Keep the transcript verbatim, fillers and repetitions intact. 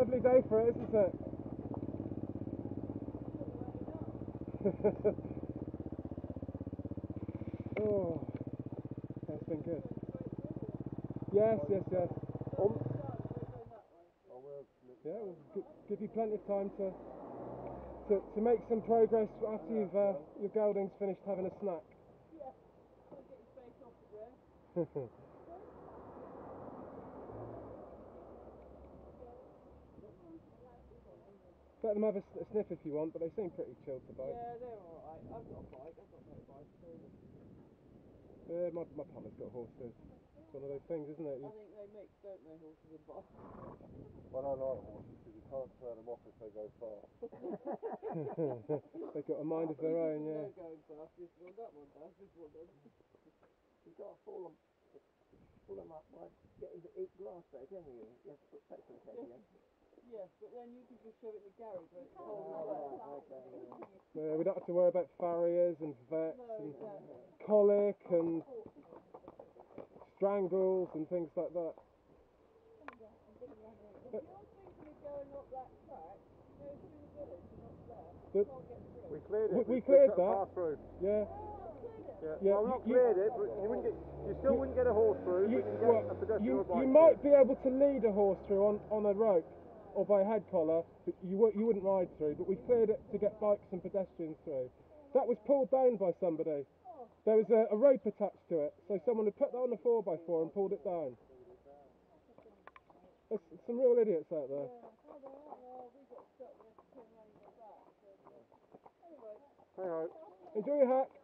Lovely day for it, isn't it? Oh, that's been good. Yes, yes, yes. Um, yeah, we'll give you plenty of time to to, to make some progress after you've uh, your gelding's finished having a snack. Yeah, I'll get his face off the ground. Let them have a, a sniff if you want, but they seem pretty chilled to bite. Yeah, they're alright. I've got a bike, I've got no bike. So. Yeah, my, my partner's got horses. It's one of those things, isn't it? You... I think they mix, don't they, horses and bikes? Well, I like horses because you can't turn them off if they go fast. They've got a mind of their own, yeah. No going fast, this one, that one does, this one does. You've got to pull them, pull them up by getting to eat grass though, don't you? You have to put petrol in yeah. Yes, but then you can just shove it in the garage where it's cold. Oh, right, okay, yeah. Yeah, we don't have to worry about farriers and vets No, and exactly. colic and strangles and things like that. If you're thinking of going up that track, go through the village and up there. But You can't get through. We cleared it. We, we, we cleared that. Path through. Yeah. Yeah. Yeah, well, not you, cleared you, it, but you wouldn't get. You still you, wouldn't get a horse through. You, but you, get well, a pedestrian you, or a bike you through. might be able to lead a horse through on, on a rope or by head collar, but you, you wouldn't ride through. But we cleared it to get bikes and pedestrians through. That was pulled down by somebody. There was a, a rope attached to it, so someone had put that on a four by four and pulled it down. There's some real idiots out there. Hey ho. Enjoy your hack.